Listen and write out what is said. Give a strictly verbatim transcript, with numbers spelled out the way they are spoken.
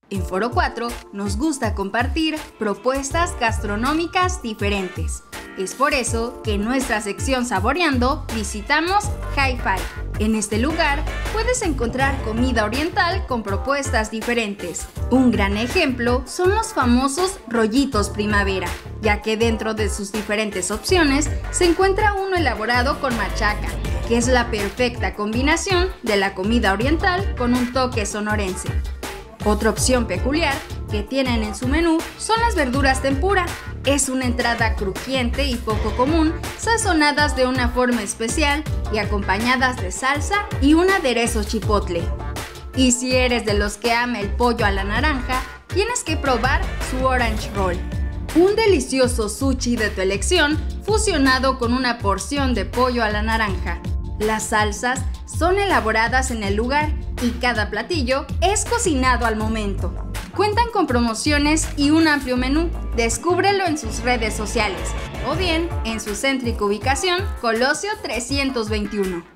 En Foro cuatro nos gusta compartir propuestas gastronómicas diferentes. Es por eso que en nuestra sección Saboreando visitamos Hi-Fi. En este lugar puedes encontrar comida oriental con propuestas diferentes. Un gran ejemplo son los famosos rollitos primavera, ya que dentro de sus diferentes opciones se encuentra uno elaborado con machaca, que es la perfecta combinación de la comida oriental con un toque sonorense. Otra opción peculiar que tienen en su menú son las verduras tempura. Es una entrada crujiente y poco común, sazonadas de una forma especial y acompañadas de salsa y un aderezo chipotle. Y si eres de los que ama el pollo a la naranja, tienes que probar su Orange Roll. Un delicioso sushi de tu elección fusionado con una porción de pollo a la naranja. Las salsas son elaboradas en el lugar y cada platillo es cocinado al momento. Cuentan con promociones y un amplio menú. Descúbrelo en sus redes sociales o bien en su céntrica ubicación Colosio trescientos veintiuno.